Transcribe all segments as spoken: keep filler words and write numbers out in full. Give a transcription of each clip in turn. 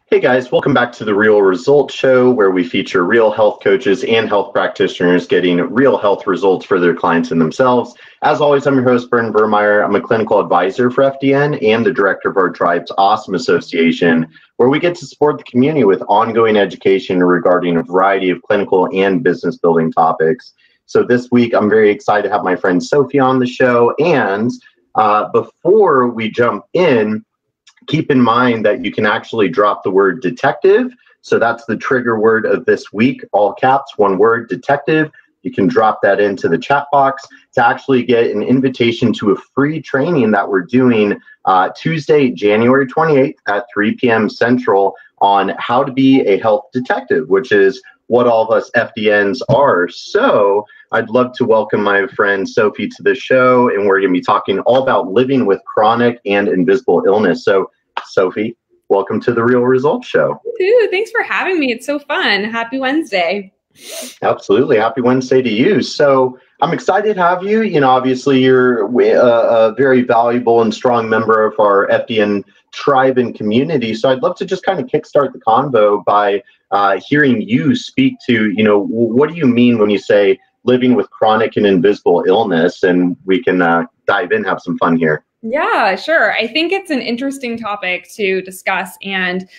Hey guys, welcome back to the Real Results Show, where we feature real health coaches and health practitioners getting real health results for their clients and themselves. As always, I'm your host, Brendan Burmeyer. I'm a clinical advisor for F D N and the director of our Tribe's Awesome Association, where we get to support the community with ongoing education regarding a variety of clinical and business building topics. So this week, I'm very excited to have my friend Sophie on the show. And uh, before we jump in, keep in mind that you can actually drop the word detective. So that's the trigger word of this week, all caps, one word, detective. You can drop that into the chat box to actually get an invitation to a free training that we're doing uh, Tuesday, January twenty-eighth at three p m Central on how to be a health detective, which is what all of us F D Ns are. So I'd love to welcome my friend Sophie to the show, and we're going to be talking all about living with chronic and invisible illness. So Sophie, welcome to the Real Results Show. Dude, thanks for having me. It's so fun. Happy Wednesday. Absolutely. Happy Wednesday to you. So I'm excited to have you. You know, obviously you're a, a very valuable and strong member of our F D N tribe and community. So I'd love to just kind of kickstart the convo by uh, hearing you speak to, you know, what do you mean when you say living with chronic and invisible illness? And we can uh, dive in, have some fun here. Yeah, sure. I think it's an interesting topic to discuss. And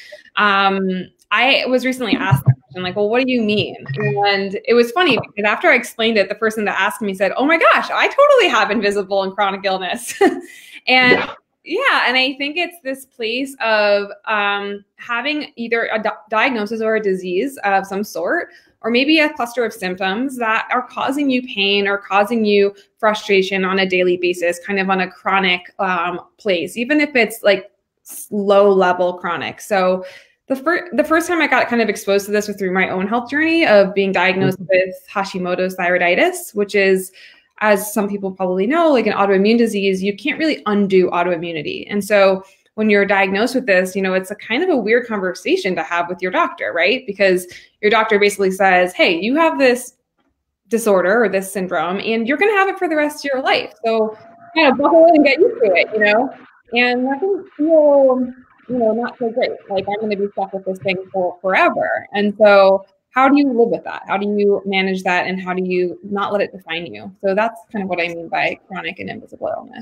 um, I was recently asked that question, like, well, what do you mean? And it was funny because after I explained it, the person that asked me said, oh my gosh, I totally have invisible and chronic illness. and yeah. yeah, and I think it's this place of um, having either a di- diagnosis or a disease of some sort, or maybe a cluster of symptoms that are causing you pain or causing you frustration on a daily basis, kind of on a chronic um, place, even if it's like low level chronic. So the first the first time I got kind of exposed to this was through my own health journey of being diagnosed mm-hmm. with Hashimoto's thyroiditis, which is, as some people probably know, like an autoimmune disease. You can't really undo autoimmunity. And so when you're diagnosed with this, you know, it's a kind of a weird conversation to have with your doctor, right? Because your doctor basically says, hey, you have this disorder or this syndrome, and you're going to have it for the rest of your life. So kind of buckle in and get used to it, you know? And that can feel, you know, not so great. Like, I'm going to be stuck with this thing for forever. And so how do you live with that? How do you manage that? And how do you not let it define you? So that's kind of what I mean by chronic and invisible illness.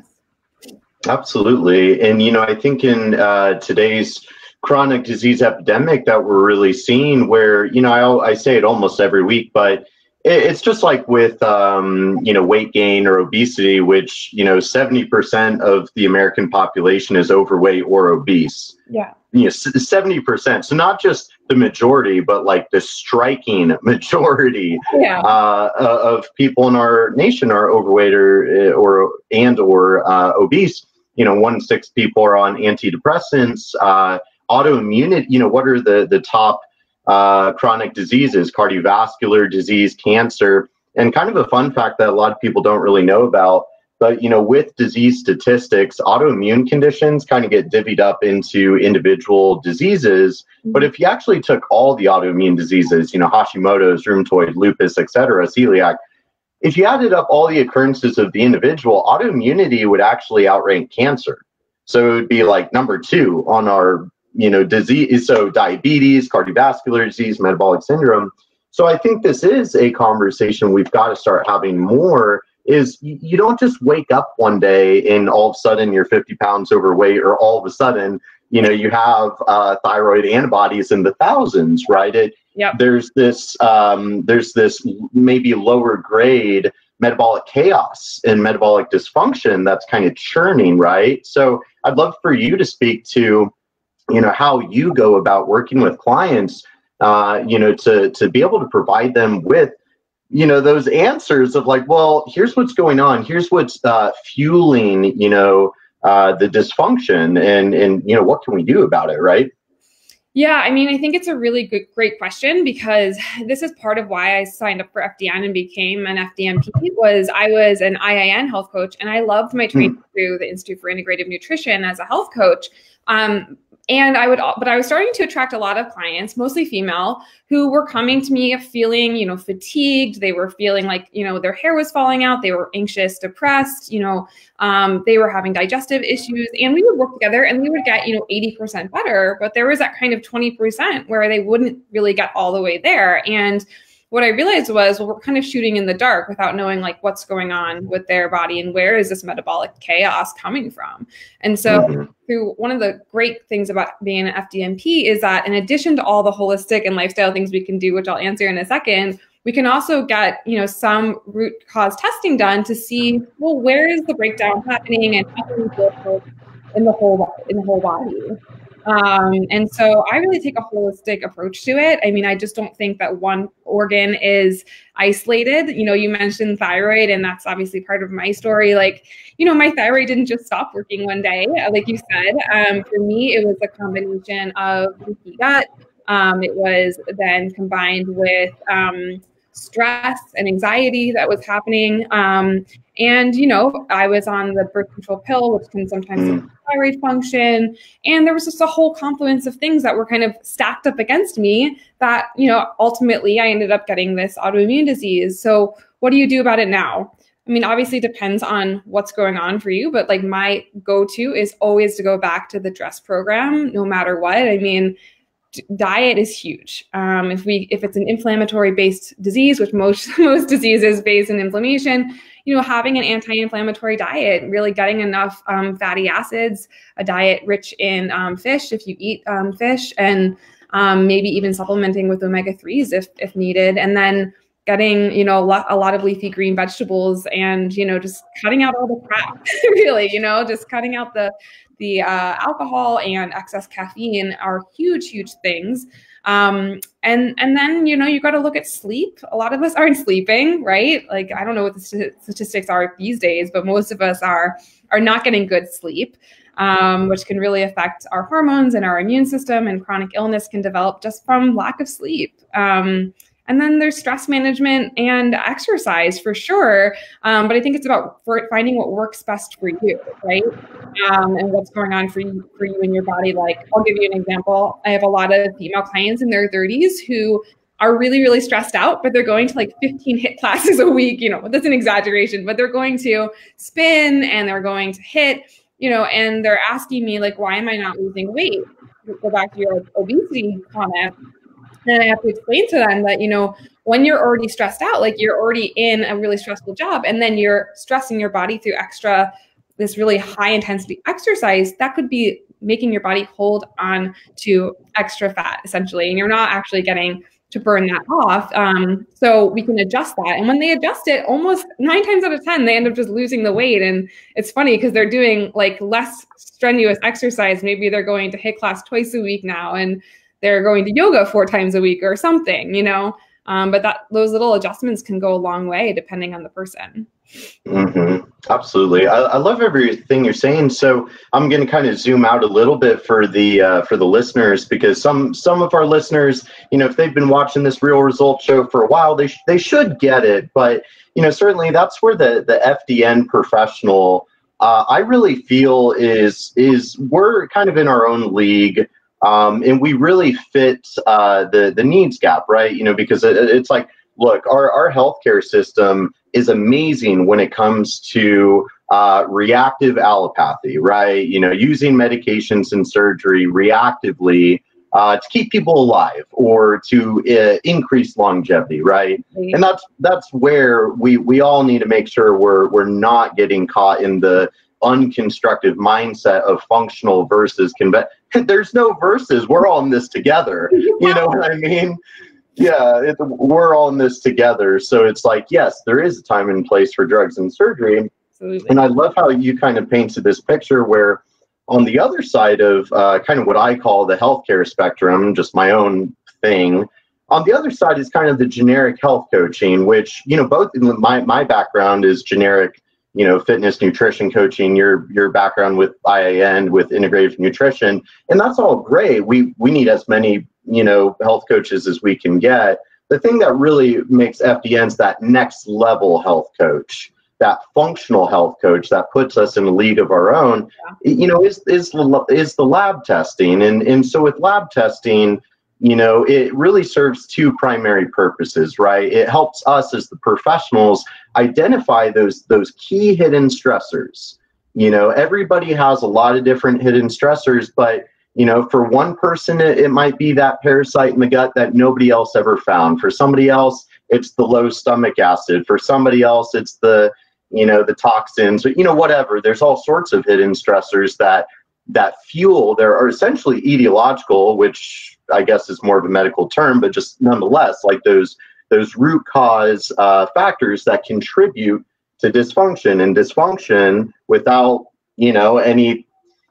Absolutely. And, you know, I think in uh, today's chronic disease epidemic that we're really seeing where, you know, I, I say it almost every week, but it, it's just like with, um, you know, weight gain or obesity, which, you know, seventy percent of the American population is overweight or obese. Yeah. You know, seventy percent. So not just the majority, but like the striking majority yeah. uh, of people in our nation are overweight or, or and or uh, obese. You know, one in six people are on antidepressants. Uh, autoimmunity, you know, what are the, the top uh, chronic diseases? Cardiovascular disease, cancer, and kind of a fun fact that a lot of people don't really know about. But, you know, with disease statistics, autoimmune conditions kind of get divvied up into individual diseases. Mm-hmm. But if you actually took all the autoimmune diseases, you know, Hashimoto's, rheumatoid, lupus, et cetera, celiac, if you added up all the occurrences of the individual, autoimmunity would actually outrank cancer. So it would be like number two on our, you know, disease. So diabetes, cardiovascular disease, metabolic syndrome. So I think this is a conversation we've got to start having more. Is you don't just wake up one day and all of a sudden you're fifty pounds overweight, or all of a sudden, you know, you have uh, thyroid antibodies in the thousands, right? It, yep. There's this, um, there's this maybe lower grade metabolic chaos and metabolic dysfunction that's kind of churning, right? So I'd love for you to speak to, you know, how you go about working with clients, uh, you know, to to be able to provide them with, you know, those answers of like, well, here's what's going on. Here's what's uh, fueling, you know, uh, the dysfunction, and, and, you know, what can we do about it, right? Yeah, I mean, I think it's a really good, great question, because this is part of why I signed up for F D N and became an F D N P. Was I was an I I N health coach, and I loved my training. Mm. through the Institute for Integrative Nutrition as a health coach. Um, And I would, but I was starting to attract a lot of clients, mostly female, who were coming to me feeling, you know, fatigued. They were feeling like, you know, their hair was falling out. They were anxious, depressed, you know, um, they were having digestive issues, and we would work together and we would get, you know, eighty percent better, but there was that kind of twenty percent where they wouldn't really get all the way there. And what I realized was, well, we're kind of shooting in the dark without knowing like what's going on with their body and where is this metabolic chaos coming from. And so mm-hmm. through one of the great things about being an F D N P is that in addition to all the holistic and lifestyle things we can do, which I'll answer in a second, we can also get, you know, some root cause testing done to see, well, where is the breakdown happening and how can we build in the whole in the whole body. Um, and so I really take a holistic approach to it. I mean, I just don't think that one organ is isolated. You know, you mentioned thyroid, and that's obviously part of my story. Like, you know, my thyroid didn't just stop working one day, like you said. Um, for me, it was a combination of leaky gut. Um, it was then combined with um, stress and anxiety that was happening. Um, and, you know, I was on the birth control pill, which can sometimes mm. thyroid function. And there was just a whole confluence of things that were kind of stacked up against me that, you know, ultimately I ended up getting this autoimmune disease. So what do you do about it now? I mean, obviously it depends on what's going on for you, but like my go-to is always to go back to the DRESS program, no matter what. I mean, diet is huge. Um, if we, if it's an inflammatory based disease, which most, most diseases based in inflammation, you know, having an anti-inflammatory diet, really getting enough um, fatty acids, a diet rich in um, fish, if you eat um, fish, and um, maybe even supplementing with omega threes if, if needed. And then getting, you know, a lot, a lot of leafy green vegetables and, you know, just cutting out all the crap, really, you know, just cutting out the, the uh, alcohol and excess caffeine are huge, huge things. Um, and, and then, you know, you got to look at sleep. A lot of us aren't sleeping, right? Like, I don't know what the st- statistics are these days, but most of us are, are not getting good sleep, um, which can really affect our hormones and our immune system, and chronic illness can develop just from lack of sleep. Um, And then there's stress management and exercise for sure. Um, but I think it's about for finding what works best for you, right? Um, and what's going on for you, for you in your body. Like, I'll give you an example. I have a lot of female clients in their thirties who are really, really stressed out, but they're going to like fifteen HIIT classes a week. You know, that's an exaggeration, but they're going to spin and they're going to HIIT, you know, and they're asking me like, why am I not losing weight? Go back to your obesity comment. And I have to explain to them that, you know, when you're already stressed out, like you're already in a really stressful job, and then you're stressing your body through extra, this really high intensity exercise, that could be making your body hold on to extra fat, essentially. And you're not actually getting to burn that off. Um, so we can adjust that. And when they adjust it, almost nine times out of ten, they end up just losing the weight. And it's funny because they're doing like less strenuous exercise. Maybe they're going to HIIT class twice a week now, and they're going to yoga four times a week or something, you know, um, but that those little adjustments can go a long way depending on the person. Mm-hmm. Absolutely. I, I love everything you're saying. So I'm going to kind of zoom out a little bit for the uh, for the listeners, because some some of our listeners, you know, if they've been watching this Real Results show for a while, they sh- they should get it. But, you know, certainly that's where the, the F D N professional, uh, I really feel is is we're kind of in our own league. Um, and we really fit uh, the the needs gap, right? You know, because it, it's like, look, our, our healthcare system is amazing when it comes to uh, reactive allopathy, right? You know, using medications and surgery reactively uh, to keep people alive or to uh, increase longevity, right? Mm-hmm. And that's that's where we we all need to make sure we're we're not getting caught in the unconstructive mindset of functional versus conve- there's no versus, we're all in this together, you know what I mean? Yeah, it, we're all in this together. So it's like, yes, there is a time and place for drugs and surgery. Absolutely. And I love how you kind of painted this picture where on the other side of uh, kind of what I call the healthcare spectrum, just my own thing, on the other side is kind of the generic health coaching, which, you know, both in my, my background is generic, you know, fitness, nutrition coaching, your your background with I A N, with integrative nutrition, and that's all great. We we need as many, you know, health coaches as we can get. The thing that really makes F D N's that next level health coach that functional health coach that puts us in a league of our own, yeah. you know, is, is, is the lab testing. And, and so with lab testing, you know, it really serves two primary purposes, right? It helps us as the professionals identify those, those key hidden stressors. You know, everybody has a lot of different hidden stressors, but, you know, for one person, it, it might be that parasite in the gut that nobody else ever found. For somebody else, it's the low stomach acid. For somebody else, it's the, you know, the toxins, you know, whatever. There's all sorts of hidden stressors that, that fuel, there are essentially etiological, which I guess is more of a medical term, but just nonetheless, like those, those root cause uh, factors that contribute to dysfunction, and dysfunction without, you know, any,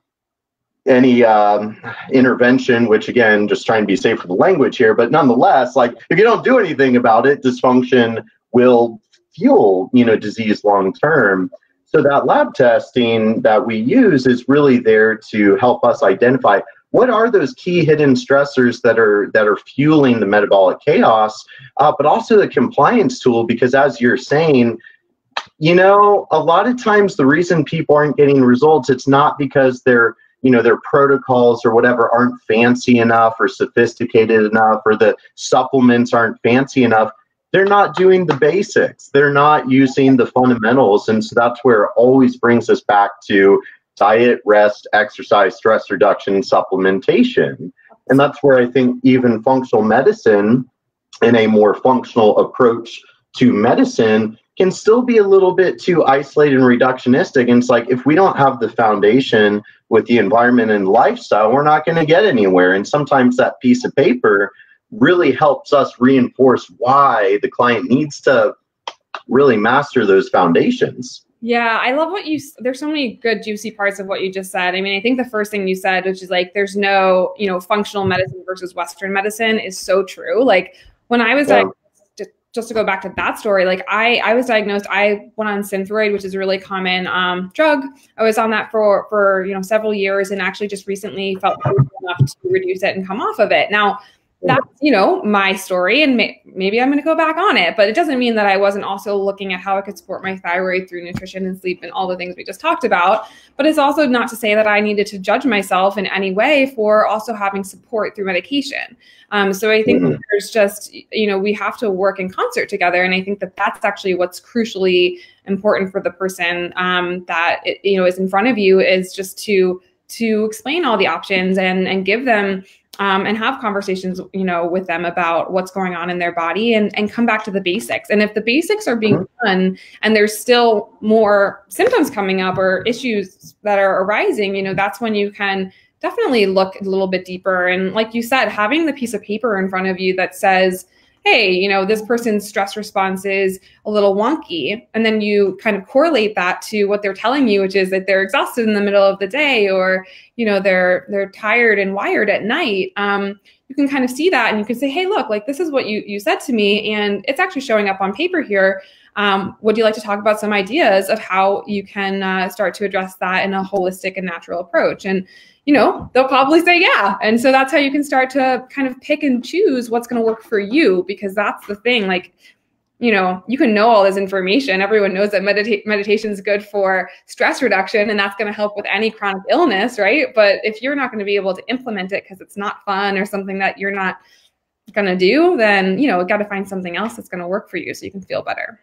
any um, intervention, which again, just trying to be safe with the language here, but nonetheless, like if you don't do anything about it, dysfunction will fuel, you know, disease long-term. So that lab testing that we use is really there to help us identify what are those key hidden stressors that are that are fueling the metabolic chaos, uh, but also the compliance tool, because as you're saying, you know, a lot of times the reason people aren't getting results, it's not because they're, you know, their protocols or whatever aren't fancy enough or sophisticated enough, or the supplements aren't fancy enough. They're not doing the basics. They're not using the fundamentals. And so that's where it always brings us back to diet, rest, exercise, stress reduction, supplementation. And that's where I think even functional medicine and a more functional approach to medicine can still be a little bit too isolated and reductionistic. And it's like, if we don't have the foundation with the environment and lifestyle, we're not going to get anywhere. And sometimes that piece of paper really helps us reinforce why the client needs to really master those foundations. Yeah, I love what you, there's so many good juicy parts of what you just said. I mean, I think the first thing you said, which is like, there's no, you know, functional medicine versus Western medicine, is so true. Like when I was yeah. diagnosed, just, just to go back to that story, like I, I was diagnosed, I went on Synthroid, which is a really common um, drug. I was on that for, for, you know, several years, and actually just recently felt enough to reduce it and come off of it. Now, that's, you know, my story, and may, maybe I'm going to go back on it, but it doesn't mean that I wasn't also looking at how I could support my thyroid through nutrition and sleep and all the things we just talked about. But it's also not to say that I needed to judge myself in any way for also having support through medication. Um, so I think mm-hmm. there's just, you know, we have to work in concert together. And I think that that's actually what's crucially important for the person um, that, it, you know, is in front of you, is just to, to explain all the options and, and give them Um, and have conversations, you know, with them about what's going on in their body, and, and come back to the basics. And if the basics are being done and there's still more symptoms coming up or issues that are arising, you know, that's when you can definitely look a little bit deeper. And like you said, having the piece of paper in front of you that says, hey, you know, this person's stress response is a little wonky. And then you kind of correlate that to what they're telling you, which is that they're exhausted in the middle of the day, or, you know, they're, they're tired and wired at night. Um, you can kind of see that, and you can say, hey, look, like, this is what you, you said to me, and it's actually showing up on paper here. Um, would you like to talk about some ideas of how you can uh, start to address that in a holistic and natural approach? And, you know, they'll probably say, yeah. And so that's how you can start to kind of pick and choose what's going to work for you, because that's the thing. Like, you know, you can know all this information. Everyone knows that medita- meditation is good for stress reduction, and that's going to help with any chronic illness, right? But if you're not going to be able to implement it because it's not fun or something that you're not going to do, then, you know, got to find something else that's going to work for you so you can feel better.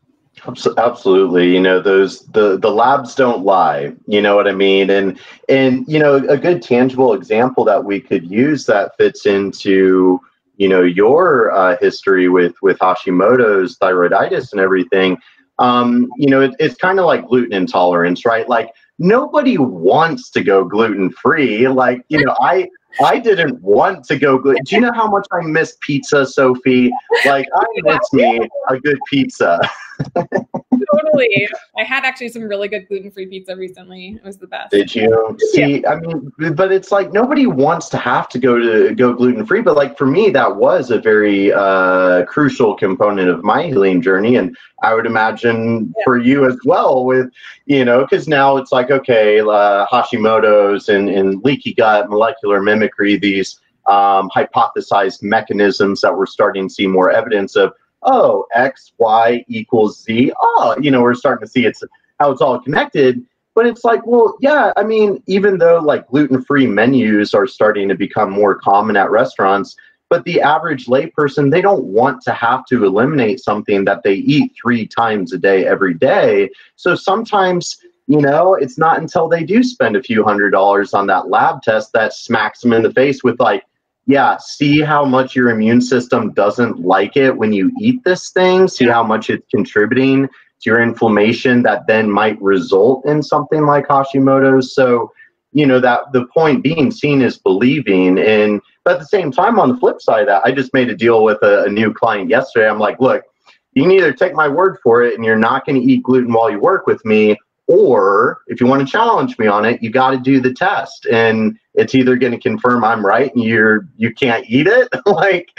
Absolutely. You know, those, the, the labs don't lie, you know what I mean? And, and, you know, a good tangible example that we could use that fits into, you know, your uh, history with, with Hashimoto's thyroiditis and everything. Um, you know, it, it's kind of like gluten intolerance, right? Like, nobody wants to go gluten-free. Like, you know, I, I didn't want to go gluten. Do you know how much I miss pizza, Sophie? Like, I miss me a good pizza. Totally. I had actually some really good gluten-free pizza recently. It was the best. Did you? See, I mean, but it's like, nobody wants to have to go to go gluten-free. But like, for me, that was a very uh, crucial component of my healing journey. And I would imagine yeah. for you as well, with, you know, because now it's like, okay, uh, Hashimoto's and, and leaky gut, molecular mimicry, these um, hypothesized mechanisms that we're starting to see more evidence of. oh, X, Y equals Z. Oh, you know, we're starting to see it's how it's all connected. But it's like, well, yeah, I mean, even though like gluten-free menus are starting to become more common at restaurants, but the average layperson, they don't want to have to eliminate something that they eat three times a day, every day. So sometimes, you know, it's not until they do spend a few hundred dollars on that lab test that smacks them in the face with like, yeah, see how much your immune system doesn't like it when you eat this thing, see how much it's contributing to your inflammation that then might result in something like Hashimoto's. So, you know, that the point being, seeing is believing. And but at the same time, on the flip side of that, I just made a deal with a, a new client yesterday. I'm like, look, you can either take my word for it and you're not going to eat gluten while you work with me, or if you want to challenge me on it, you got to do the test. And it's either going to confirm I'm right and you're you can't eat it, like,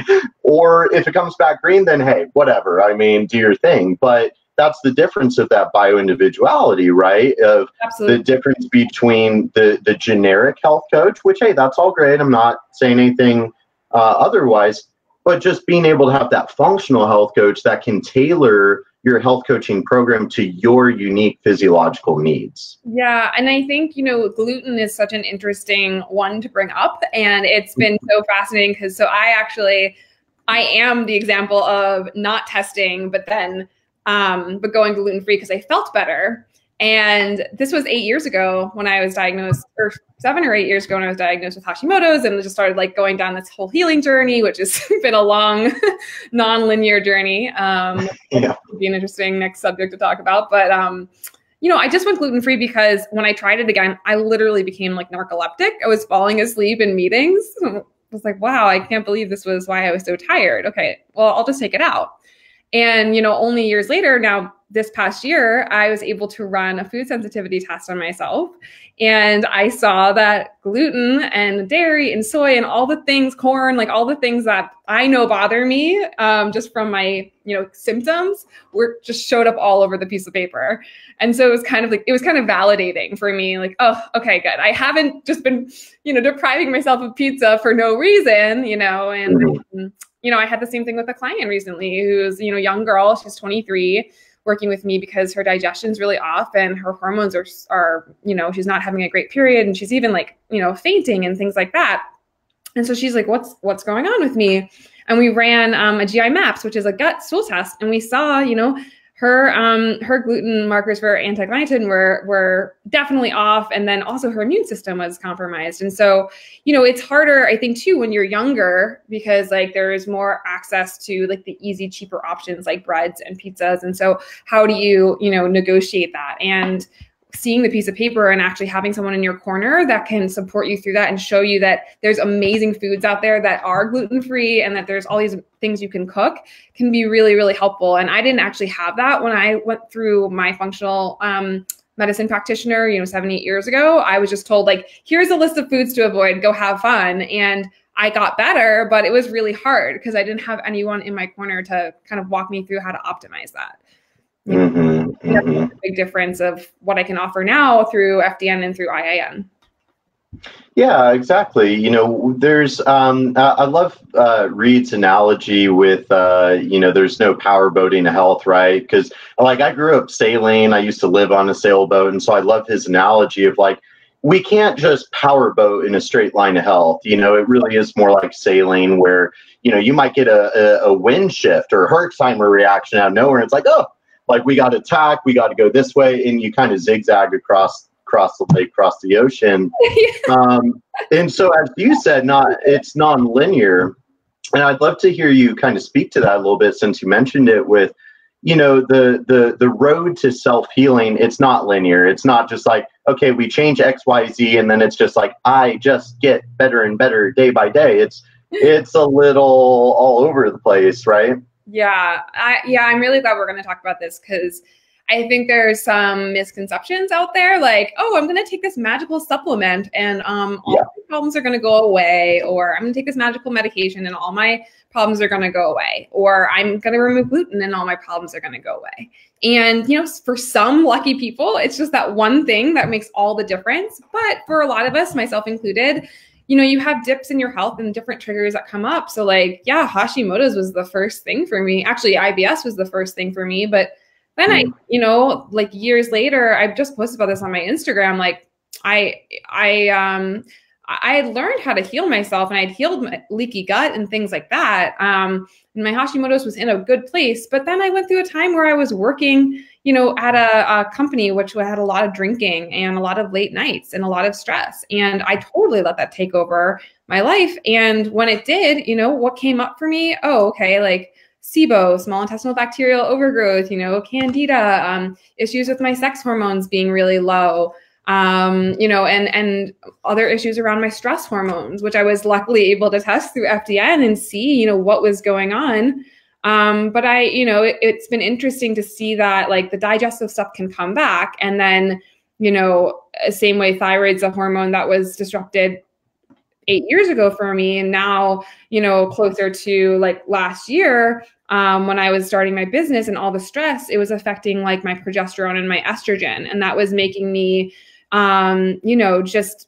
or if it comes back green, then hey, whatever. I mean, do your thing. But that's the difference of that bio-individuality, right? Of Absolutely. The difference between the, the generic health coach, which, hey, that's all great. I'm not saying anything uh, otherwise, but just being able to have that functional health coach that can tailor your health coaching program to your unique physiological needs. Yeah. And I think, you know, gluten is such an interesting one to bring up. And it's been so fascinating because so I actually, I am the example of not testing, but then Um, but going gluten-free because I felt better. And this was eight years ago when I was diagnosed, or seven or eight years ago when I was diagnosed with Hashimoto's, and just started like going down this whole healing journey, which has been a long, non-linear journey. Um, yeah. Would be an interesting next subject to talk about. But, um, you know, I just went gluten-free because when I tried it again, I literally became like narcoleptic. I was falling asleep in meetings. I was like, wow, I can't believe this was why I was so tired. Okay, well, I'll just take it out. And, you know, only years later, now this past year, I was able to run a food sensitivity test on myself. And I saw that gluten and dairy and soy and all the things, corn, like all the things that I know bother me um, just from my, you know, symptoms were just showed up all over the piece of paper. And so it was kind of like, it was kind of validating for me, like, oh, okay, good. I haven't just been, you know, depriving myself of pizza for no reason, you know, and mm-hmm. you know, I had the same thing with a client recently who's, you know, young girl, she's twenty-three, working with me because her digestion's really off and her hormones are, are, you know, she's not having a great period and she's even like, you know, fainting and things like that. And so she's like, what's, what's going on with me? And we ran um, a G I MAPS, which is a gut stool test. And we saw, you know, her, um, her gluten markers for anti-gliadin were, were definitely off. And then also her immune system was compromised. And so, you know, it's harder, I think, too, when you're younger, because like there is more access to like the easy, cheaper options like breads and pizzas. And so how do you, you know, negotiate that? And seeing the piece of paper and actually having someone in your corner that can support you through that and show you that there's amazing foods out there that are gluten-free and that there's all these things you can cook can be really, really helpful. And I didn't actually have that when I went through my functional um, medicine practitioner, you know, seven, eight years ago. I was just told like, here's a list of foods to avoid, go have fun. And I got better, but it was really hard because I didn't have anyone in my corner to kind of walk me through how to optimize that. Mm-hmm, That's mm-hmm. a big difference of what I can offer now through F D N and through I A N. Yeah, exactly. You know, there's, um, I love uh, Reed's analogy with, uh, you know, there's no power boating to health, right? Because like I grew up sailing, I used to live on a sailboat. And so I love his analogy of like, we can't just power boat in a straight line of health. You know, it really is more like sailing where, you know, you might get a, a, a wind shift or a Herxheimer reaction out of nowhere. And it's like, oh, like we got to tack, we got to go this way, and you kind of zigzag across across the lake, across the ocean. um, and so, as you said, not it's non-linear, and I'd love to hear you kind of speak to that a little bit since you mentioned it. With, you know, the the the road to self-healing, it's not linear. It's not just like, okay, we change X, Y, Z, and then it's just like I just get better and better day by day. It's it's a little all over the place, right? Yeah, I, yeah, I'm really glad we're going to talk about this because I think there's some misconceptions out there like, oh, I'm going to take this magical supplement and um, all yeah. my problems are going to go away, or I'm going to take this magical medication and all my problems are going to go away, or I'm going to remove gluten and all my problems are going to go away. And, you know, for some lucky people, it's just that one thing that makes all the difference. But for a lot of us, myself included, you know, you have dips in your health and different triggers that come up. So like, yeah, Hashimoto's was the first thing for me. Actually, I B S was the first thing for me. But then I, you know, like years later, I just posted about this on my Instagram. Like I, I, um, I had learned how to heal myself, and I'd healed my leaky gut and things like that. Um, and my Hashimoto's was in a good place. But then I went through a time where I was working, you know, at a, a company which had a lot of drinking and a lot of late nights and a lot of stress. And I totally let that take over my life. And when it did, you know, what came up for me? Oh, okay, like SIBO, small intestinal bacterial overgrowth, you know, candida, um, issues with my sex hormones being really low. Um, you know, and, and other issues around my stress hormones, which I was luckily able to test through F D N and see, you know, what was going on. Um, but I, you know, it, it's been interesting to see that like the digestive stuff can come back. And then, you know, same way thyroid's a hormone that was disrupted eight years ago for me. And now, you know, closer to like last year, um, when I was starting my business and all the stress, it was affecting like my progesterone and my estrogen. And that was making me, um, you know, just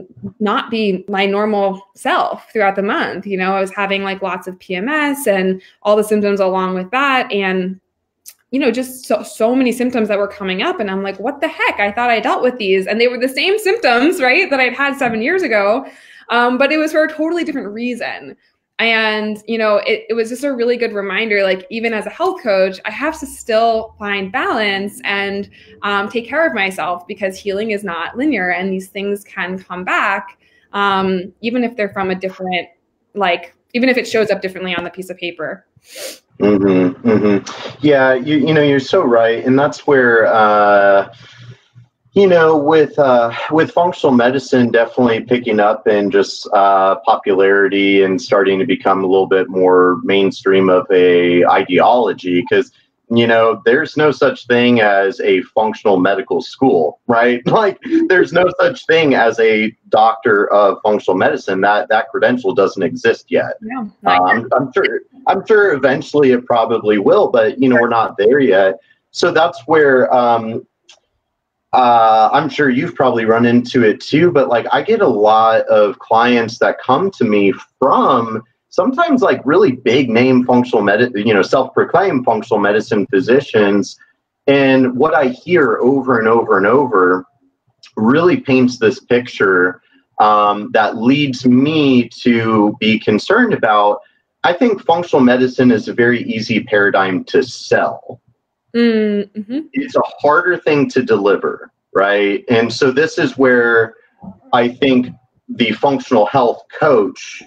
not be my normal self throughout the month. You know, I was having like lots of P M S and all the symptoms along with that. And, you know, just so, so many symptoms that were coming up. And I'm like, what the heck? I thought I dealt with these. And they were the same symptoms, right, that I'd had seven years ago. Um, but it was for a totally different reason. And, you know, it, it was just a really good reminder, like, even as a health coach, I have to still find balance and um, take care of myself, because healing is not linear and these things can come back, um, even if they're from a different, like, even if it shows up differently on the piece of paper. Mm-hmm, mm-hmm. Yeah, you, you know, you're so right. And that's where, uh, you know, with uh, with functional medicine definitely picking up and just uh, popularity and starting to become a little bit more mainstream of a ideology, because, you know, there's no such thing as a functional medical school, right? Like, there's no such thing as a doctor of functional medicine. That that credential doesn't exist yet. Yeah, um, I'm sure. I'm sure eventually it probably will, but, you know, we're not there yet. So that's where. Um, Uh, I'm sure you've probably run into it too, but like I get a lot of clients that come to me from sometimes like really big name functional medicine, you know, self-proclaimed functional medicine physicians. And what I hear over and over and over really paints this picture um, that leads me to be concerned about. I think functional medicine is a very easy paradigm to sell. Mm-hmm. It's a harder thing to deliver, right? And so this is where I think the functional health coach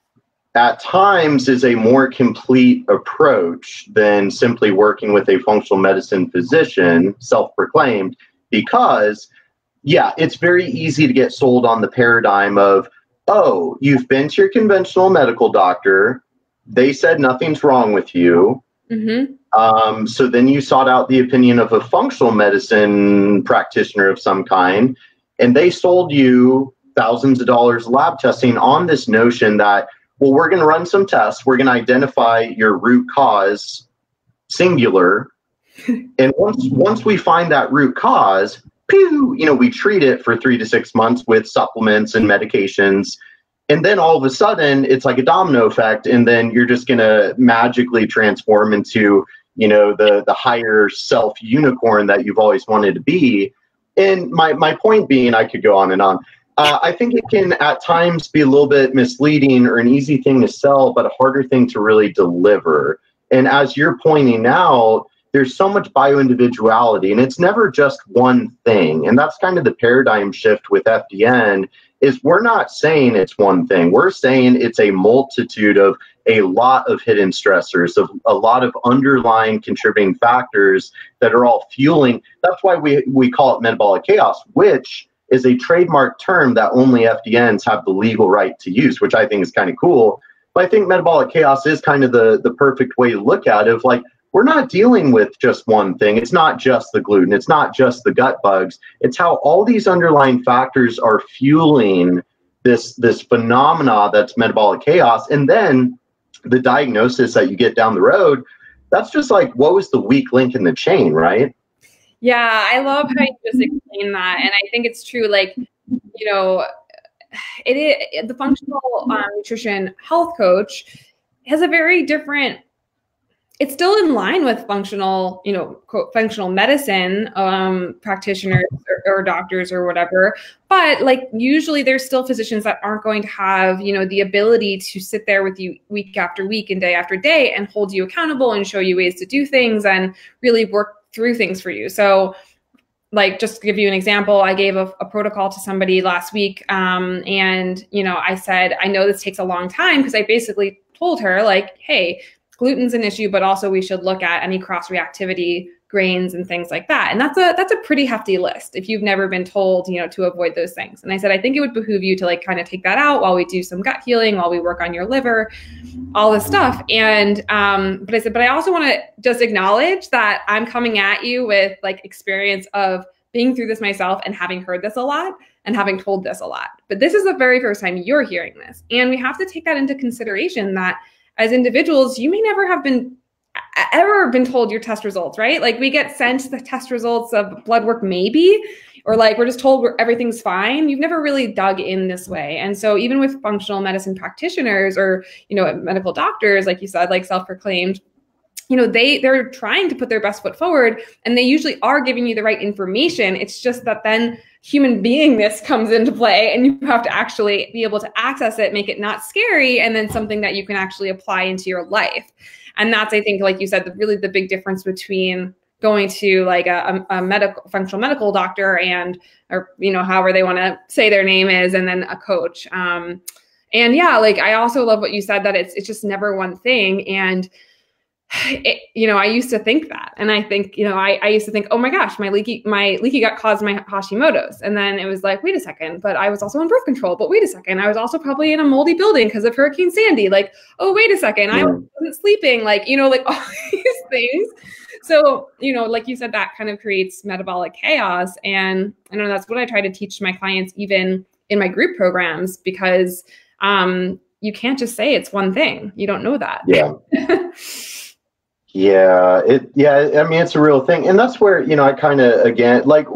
at times is a more complete approach than simply working with a functional medicine physician, self-proclaimed, because, yeah, it's very easy to get sold on the paradigm of, oh, you've been to your conventional medical doctor, they said nothing's wrong with you. Mm-hmm. Um, so then you sought out the opinion of a functional medicine practitioner of some kind, and they sold you thousands of dollars of lab testing on this notion that, well, we're going to run some tests. We're going to identify your root cause, singular. And once once we find that root cause, pew, you know, we treat it for three to six months with supplements and medications. And then all of a sudden, it's like a domino effect, and then you're just going to magically transform into, you know, the the higher self unicorn that you've always wanted to be. And my my point being, I could go on and on. Uh, I think it can at times be a little bit misleading or an easy thing to sell, but a harder thing to really deliver. And as you're pointing out, there's so much bioindividuality, and it's never just one thing. And that's kind of the paradigm shift with F D N. Is we're not saying it's one thing. We're saying it's a multitude of a lot of hidden stressors, of a lot of underlying contributing factors that are all fueling. That's why we, we call it metabolic chaos, which is a trademark term that only F D Ns have the legal right to use, which I think is kind of cool. But I think metabolic chaos is kind of the, the perfect way to look at it. Of like, we're not dealing with just one thing. It's not just the gluten. It's not just the gut bugs. It's how all these underlying factors are fueling this, this phenomena that's metabolic chaos. And then the diagnosis that you get down the road, that's just like, what was the weak link in the chain, right? Yeah, I love how you just explained that. And I think it's true. Like, you know, it is the functional um, nutrition health coach has a very different, it's still in line with functional, you know, quote, functional medicine um, practitioners or, or doctors or whatever. But like usually there's still physicians that aren't going to have, you know, the ability to sit there with you week after week and day after day and hold you accountable and show you ways to do things and really work through things for you. So like, just to give you an example, I gave a, a protocol to somebody last week. Um, and, you know, I said, I know this takes a long time because I basically told her like, hey, gluten's an issue, but also we should look at any cross-reactivity grains and things like that. And that's a that's a pretty hefty list if you've never been told, you know, to avoid those things. And I said, I think it would behoove you to like kind of take that out while we do some gut healing, while we work on your liver, all this stuff. And um, but I said, but I also want to just acknowledge that I'm coming at you with like experience of being through this myself and having heard this a lot and having told this a lot. But this is the very first time you're hearing this. And we have to take that into consideration that as individuals, you may never have been ever been told your test results, right? Like we get sent the test results of blood work maybe, or like we're just told we're, everything's fine. You've never really dug in this way. And so even with functional medicine practitioners or, you know, medical doctors, like you said, like self-proclaimed, you know, they, they're trying to put their best foot forward and they usually are giving you the right information. It's just that then human beingness comes into play and you have to actually be able to access it, make it not scary, and then something that you can actually apply into your life. And that's, I think, like you said, the, really the big difference between going to like a, a medical, functional medical doctor and, or, you know, however they want to say their name is, and then a coach. Um, and yeah, like I also love what you said, that it's, it's just never one thing. And It, you know, I used to think that, and I think, you know, I, I used to think, oh my gosh, my leaky, my leaky gut caused my Hashimoto's. And then it was like, wait a second, but I was also on birth control, but wait a second, I was also probably in a moldy building because of Hurricane Sandy. Like, oh, wait a second, I wasn't sleeping, like, you know, like all these things. So, you know, like you said, that kind of creates metabolic chaos. And I know that's what I try to teach my clients, even in my group programs, because um, you can't just say it's one thing. You don't know that. Yeah. Yeah, it, yeah, I mean, it's a real thing. And that's where, you know, I kind of, again, like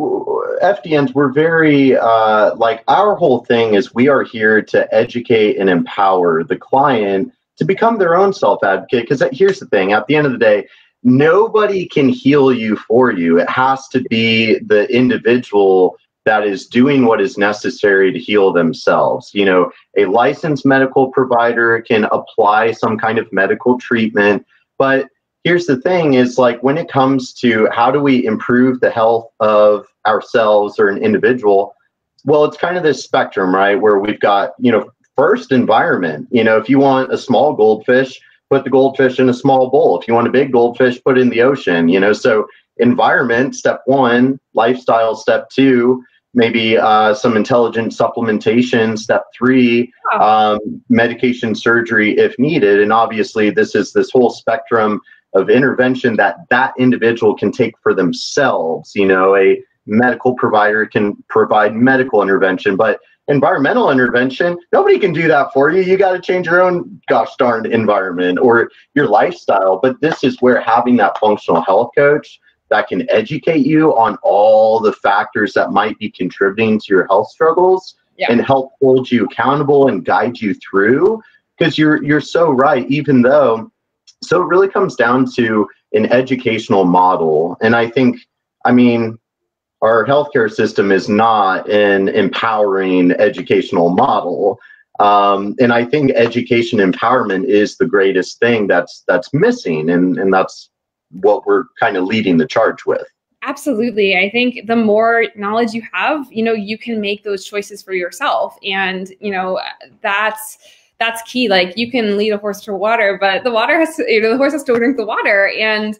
F D Ns, we're very, uh, like our whole thing is we are here to educate and empower the client to become their own self-advocate. Because here's the thing, at the end of the day, nobody can heal you for you. It has to be the individual that is doing what is necessary to heal themselves. You know, a licensed medical provider can apply some kind of medical treatment, but here's the thing is like when it comes to how do we improve the health of ourselves or an individual, well, it's kind of this spectrum, right? Where we've got, you know, first environment, you know, if you want a small goldfish, put the goldfish in a small bowl. If you want a big goldfish, put it in the ocean, you know, so environment, step one, lifestyle, step two, maybe uh, some intelligent supplementation, step three, um, medication, surgery if needed. And obviously this is this whole spectrum of intervention that that individual can take for themselves. You know, a medical provider can provide medical intervention, but environmental intervention, nobody can do that for you. You got to change your own gosh darn environment or your lifestyle. But this is where having that functional health coach that can educate you on all the factors that might be contributing to your health struggles, yeah, and help hold you accountable and guide you through. Because you're you're so right, even though, so it really comes down to an educational model. And I think, I mean, our healthcare system is not an empowering educational model. Um, and I think education empowerment is the greatest thing that's that's missing. And, and that's what we're kind of leading the charge with. Absolutely. I think the more knowledge you have, you know, you can make those choices for yourself. And, you know, that's that's key. Like you can lead a horse to water, but the water has to, you know, the horse has to drink the water. And,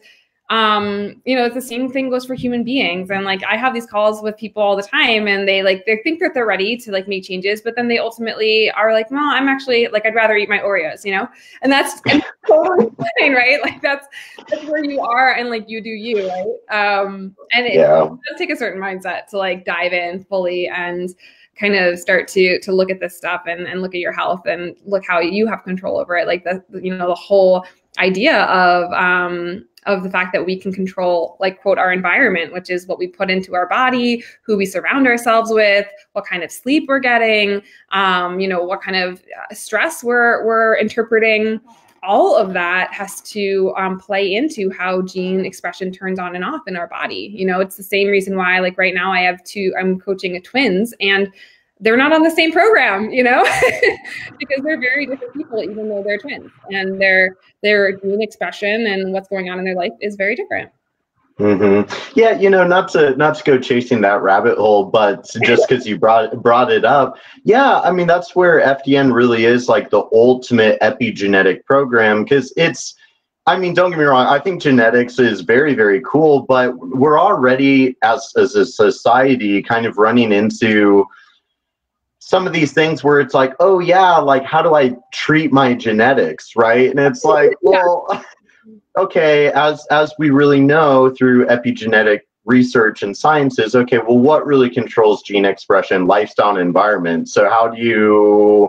um, you know, it's the same thing goes for human beings. And like, I have these calls with people all the time and they like, they think that they're ready to like make changes, but then they ultimately are like, well, I'm actually like, I'd rather eat my Oreos, you know? And that's, and that's totally fine, right? Like that's, that's where you are. And like, you do you, right? Um, and it, yeah. it does take a certain mindset to like dive in fully and kind of start to to look at this stuff and, and look at your health and look how you have control over it. Like the, you know, the whole idea of, um, of the fact that we can control, like, quote, our environment, which is what we put into our body, who we surround ourselves with, what kind of sleep we're getting, um, you know, what kind of stress we're, we're interpreting. All of that has to um, play into how gene expression turns on and off in our body. You know, it's the same reason why, like, right now I have two, I'm coaching a twins, and they're not on the same program, you know, because they're very different people, even though they're twins, and their, their gene expression and what's going on in their life is very different. Mm-hmm. Yeah, you know, not to not to go chasing that rabbit hole, but just because you brought brought it up, yeah, I mean, that's where F D N really is like the ultimate epigenetic program, because it's, I mean, don't get me wrong, I think genetics is very, very cool, but we're already as as a society kind of running into some of these things where it's like, oh yeah, like, how do I treat my genetics, right? And it's like, well, okay, as as we really know through epigenetic research and sciences, okay, well, what really controls gene expression? Lifestyle and environment. So how do you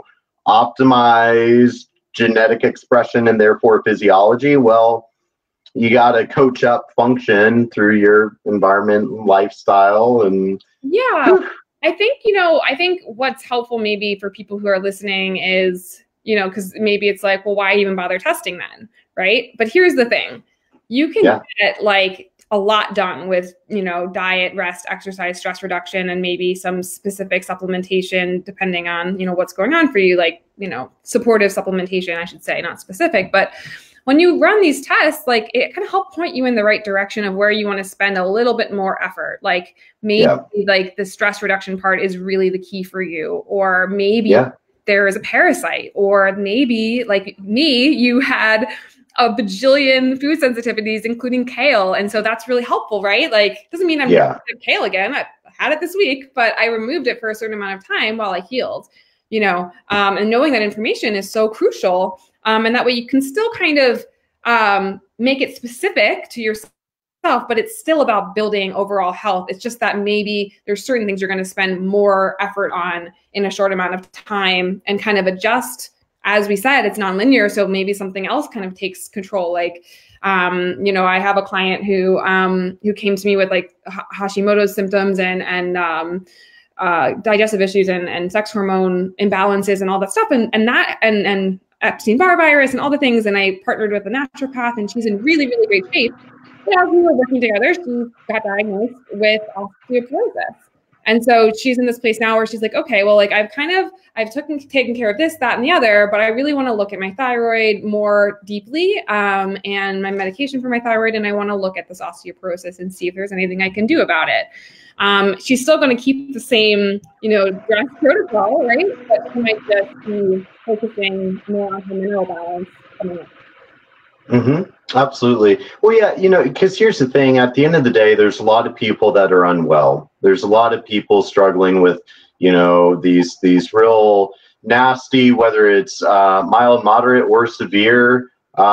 optimize genetic expression and therefore physiology? Well, you got to coach up function through your environment and lifestyle. And yeah, whew. I think, you know, I think what's helpful maybe for people who are listening is, you know, because maybe it's like, well, why even bother testing then? Right. But here's the thing. You can yeah. get like a lot done with, you know, diet, rest, exercise, stress reduction, and maybe some specific supplementation, depending on, you know, what's going on for you, like, you know, supportive supplementation, I should say, not specific. But when you run these tests, like, it can help point you in the right direction of where you want to spend a little bit more effort. Like maybe yeah. like the stress reduction part is really the key for you, or maybe yeah. there is a parasite, or maybe like me, you had a bajillion food sensitivities, including kale. And so that's really helpful, right? Like, doesn't mean I'm yeah. going to have kale again. I had it this week, but I removed it for a certain amount of time while I healed, you know, um, and knowing that information is so crucial. Um, and that way you can still kind of um, make it specific to yourself, but it's still about building overall health. It's just that maybe there's certain things you're going to spend more effort on in a short amount of time and kind of adjust. As we said, it's nonlinear. So maybe something else kind of takes control. Like, um, you know, I have a client who, um, who came to me with like Hashimoto's symptoms and, and, um, uh, digestive issues and, and sex hormone imbalances and all that stuff. And, and that, and, and Epstein-Barr virus and all the things. And I partnered with a naturopath, and she's in really, really great shape. But as we were working together, she got diagnosed with osteoporosis. And so she's in this place now where she's like, okay, well, like I've kind of, I've taken, taken care of this, that, and the other, but I really want to look at my thyroid more deeply um, and my medication for my thyroid. And I want to look at this osteoporosis and see if there's anything I can do about it. Um, she's still going to keep the same, you know, dress protocol, right? But she might just be focusing more on her mineral balance coming up. Mm-hmm. Absolutely. Well, yeah, you know, because here's the thing. At the end of the day, there's a lot of people that are unwell. There's a lot of people struggling with, you know, these these real nasty, whether it's uh, mild, moderate, or severe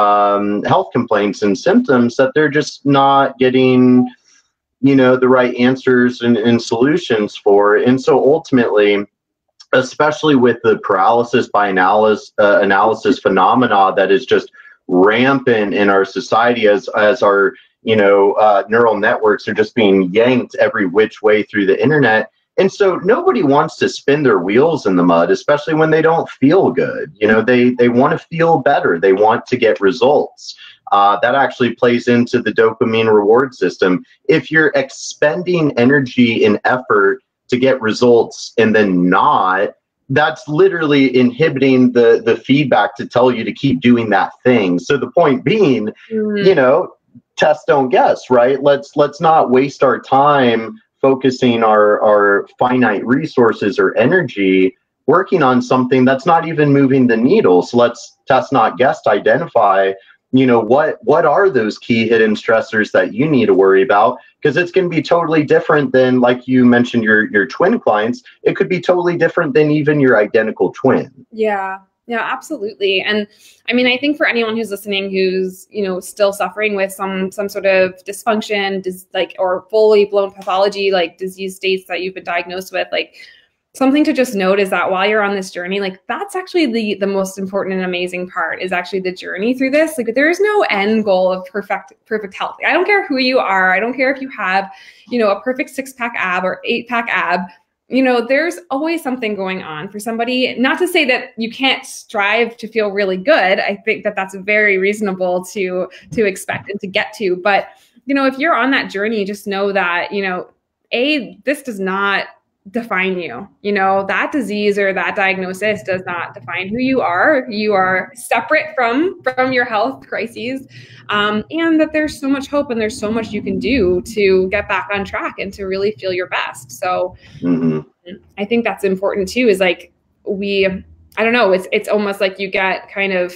um, health complaints and symptoms that they're just not getting, you know, the right answers and, and solutions for. And so ultimately, especially with the paralysis by analysis, uh, analysis phenomena that is just rampant in our society as as our you know uh, neural networks are just being yanked every which way through the internet. And so nobody wants to spin their wheels in the mud, especially when they don't feel good. You know, they they want to feel better. They want to get results. Uh, that actually plays into the dopamine reward system. If you're expending energy and effort to get results and then not, that's literally inhibiting the the feedback to tell you to keep doing that thing. So the point being, mm-hmm. you know, test don't guess, right? Let's let's not waste our time focusing our our finite resources or energy working on something that's not even moving the needle. So let's test not guess to identify, you know, what what are those key hidden stressors that you need to worry about? Because it's going to be totally different than, like you mentioned, your your twin clients. It could be totally different than even your identical twin. Yeah, yeah, absolutely. And I mean, I think for anyone who's listening, who's, you know, still suffering with some some sort of dysfunction, dis- like or fully blown pathology, like disease states that you've been diagnosed with, like something to just note is that while you're on this journey, like that's actually the the most important and amazing part is actually the journey through this. Like there is no end goal of perfect perfect health. I don't care who you are. I don't care if you have, you know, a perfect six pack ab or eight pack ab. You know, there's always something going on for somebody. Not to say that you can't strive to feel really good. I think that that's very reasonable to to expect and to get to. But, you know, if you're on that journey, just know that, you know, A, this does not define you. You know, that disease or that diagnosis does not define who you are. You are separate from from your health crises, um, and that there's so much hope and there's so much you can do to get back on track and to really feel your best. So mm-hmm. I think that's important too, is like we, I don't know, it's it's almost like you get kind of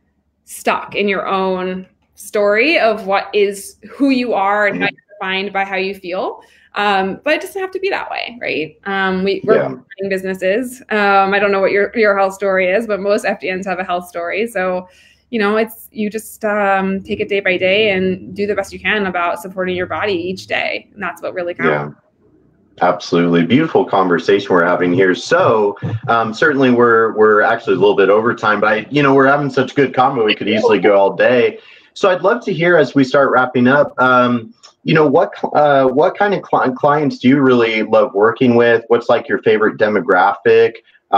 stuck in your own story of what is who you are and how you're defined by how you feel. Um, but it doesn't have to be that way, right? Um, we, we're yeah. running businesses. Um, I don't know what your, your health story is, but most F D Ns have a health story. So, you know, it's, you just um, take it day by day and do the best you can about supporting your body each day. And that's what really counts. Yeah. Absolutely. Beautiful conversation we're having here. So um, certainly we're, we're actually a little bit over time, but I, you know, we're having such good combo. We could easily go all day. So I'd love to hear as we start wrapping up, um, you know, what uh, what kind of cl- clients do you really love working with? What's like your favorite demographic?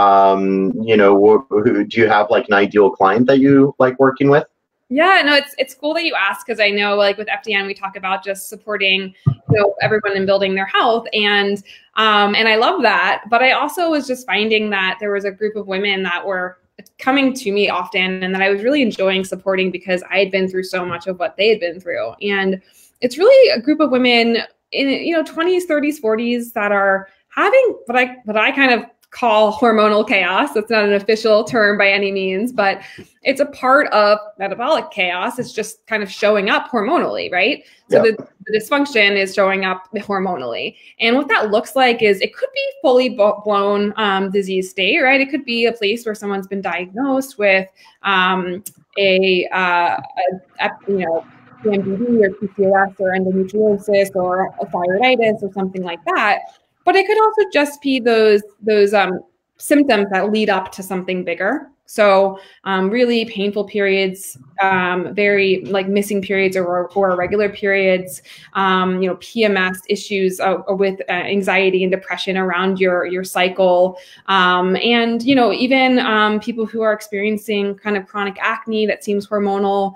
Um, you know, wh- who, do you have like an ideal client that you like working with? Yeah, no, it's it's cool that you ask, because I know like with F D N we talk about just supporting, you know, everyone in building their health, and um, and I love that. But I also was just finding that there was a group of women that were coming to me often and that I was really enjoying supporting because I had been through so much of what they had been through. And it's really a group of women in, you know, twenties, thirties, forties that are having what I what I kind of call hormonal chaos. That's not an official term by any means, but it's a part of metabolic chaos. It's just kind of showing up hormonally, right? So yeah. the, the dysfunction is showing up hormonally. And what that looks like is it could be fully blown um, disease state, right? It could be a place where someone's been diagnosed with um, a, uh, a, a, you know, P M D D or P C O S or endometriosis or a thyroiditis or something like that. But it could also just be those those um, symptoms that lead up to something bigger. So um, really painful periods, um, very like missing periods or, or irregular periods, um, you know, P M S issues uh, with uh, anxiety and depression around your your cycle, um, and you know, even um, people who are experiencing kind of chronic acne that seems hormonal.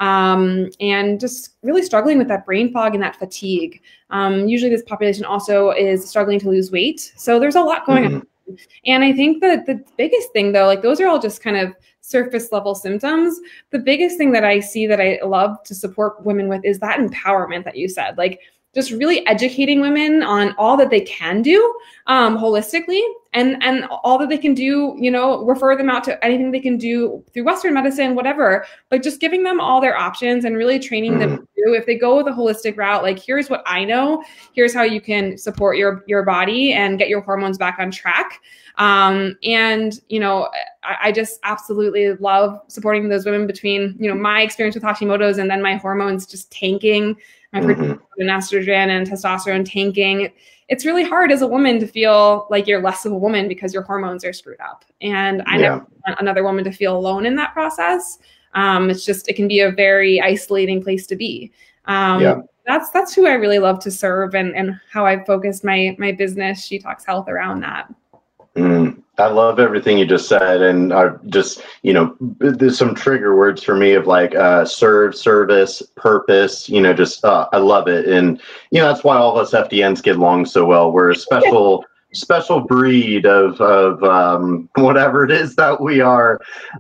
Um, and just really struggling with that brain fog and that fatigue. Um, usually this population also is struggling to lose weight. So there's a lot going mm-hmm. on. And I think that the biggest thing though, like those are all just kind of surface level symptoms. The biggest thing that I see that I love to support women with is that empowerment that you said, like just really educating women on all that they can do um, holistically and, and all that they can do, you know, refer them out to anything they can do through Western medicine, whatever, but just giving them all their options and really training them through. If they go with a holistic route, like here's what I know, here's how you can support your, your body and get your hormones back on track. Um, and, you know, I, I just absolutely love supporting those women between, you know, my experience with Hashimoto's and then my hormones just tanking, my mm-hmm. and estrogen and testosterone tanking. It's really hard as a woman to feel like you're less of a woman because your hormones are screwed up. And I yeah. never want another woman to feel alone in that process. Um, it's just, it can be a very isolating place to be. Um, yeah. That's, that's who I really love to serve and, and how I've focused my, my business, She Talks Health, around that. Mm, I love everything you just said. And I just, you know, there's some trigger words for me of like uh, serve, service, purpose, you know, just uh, I love it. And, you know, that's why all of us F D Ns get along so well. We're a special, special breed of, of um, whatever it is that we are.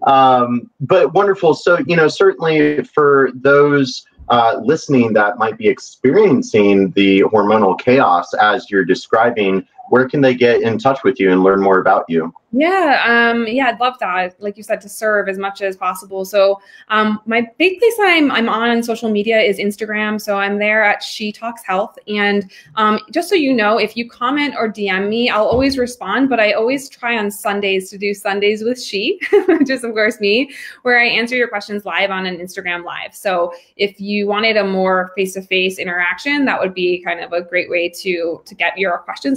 Um, but wonderful. So, you know, certainly for those uh, listening that might be experiencing the hormonal chaos as you're describing, where can they get in touch with you and learn more about you? Yeah, um, yeah, I'd love that. Like you said, to serve as much as possible. So um, my big place I'm I'm on social media is Instagram. So I'm there at She Talks Health. And um, just so you know, if you comment or D M me, I'll always respond. But I always try on Sundays to do Sundays with She, which is of course me, where I answer your questions live on an Instagram Live. So if you wanted a more face-to-face interaction, that would be kind of a great way to to get your questions answered.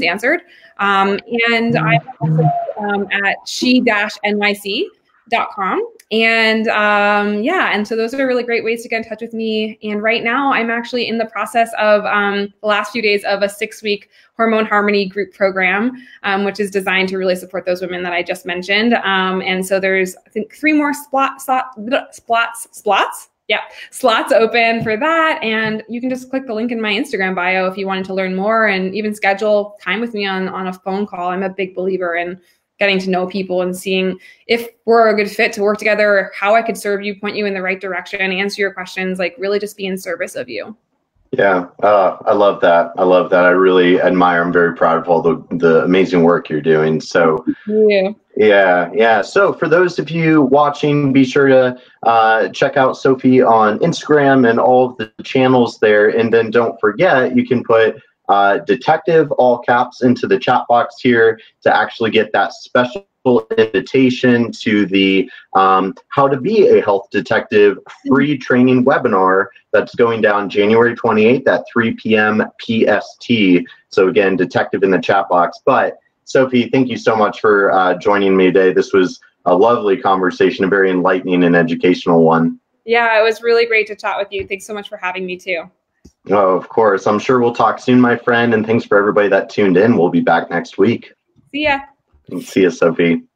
Um, and I'm also um, at she dash N Y C dot com. And um, yeah, and so those are really great ways to get in touch with me. And right now I'm actually in the process of um, the last few days of a six week hormone harmony group program, um, which is designed to really support those women that I just mentioned. Um, and so there's, I think, three more spot, slot, splots, splots. Yeah, slots open for that. And you can just click the link in my Instagram bio if you wanted to learn more and even schedule time with me on, on a phone call. I'm a big believer in getting to know people and seeing if we're a good fit to work together, how I could serve you, point you in the right direction, answer your questions, like really just be in service of you. Yeah, uh, I love that. I love that. I really admire, I'm very proud of all the, the amazing work you're doing. So yeah, yeah, yeah. So for those of you watching, be sure to uh, check out Sophie on Instagram and all of the channels there. And then don't forget, you can put uh, detective, all caps, into the chat box here to actually get that special invitation to the um, How to Be a Health Detective free training webinar that's going down January twenty-eighth at three p m P S T. So again, detective in the chat box. But Sophie, thank you so much for uh, joining me today. This was a lovely conversation, a very enlightening and educational one. Yeah, it was really great to chat with you. Thanks so much for having me too. Oh, of course. I'm sure we'll talk soon, my friend. And thanks for everybody that tuned in. We'll be back next week. See ya. See you, Sophie.